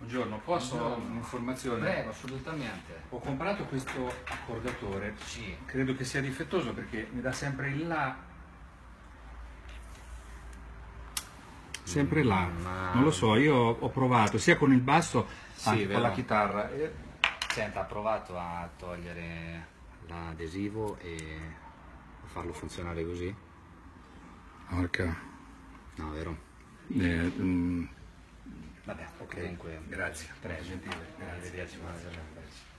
Buongiorno, posso un'informazione? Prego, assolutamente. Ho comprato questo accordatore, Sì. credo che sia difettoso perché mi dà sempre il là. Sempre là, non lo so, io ho provato sia con il basso anche con la chitarra. Senta, ha provato a togliere l'adesivo e a farlo funzionare così? Porca. No, vero? Mm, Vabbè, ok, comunque. grazie, Prego. molto gentile, grazie. Arrivederci, buona giornata.